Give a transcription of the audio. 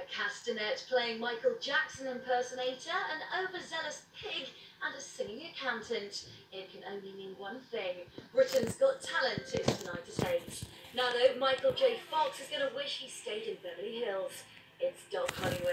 castanet playing Michael Jackson impersonator, an overzealous pig, and a singing accountant. It can only mean one thing. Britain's Got Talent is tonight at 8. Now though, Michael J. Fox is going to wish he stayed in Beverly Hills. It's dog hunting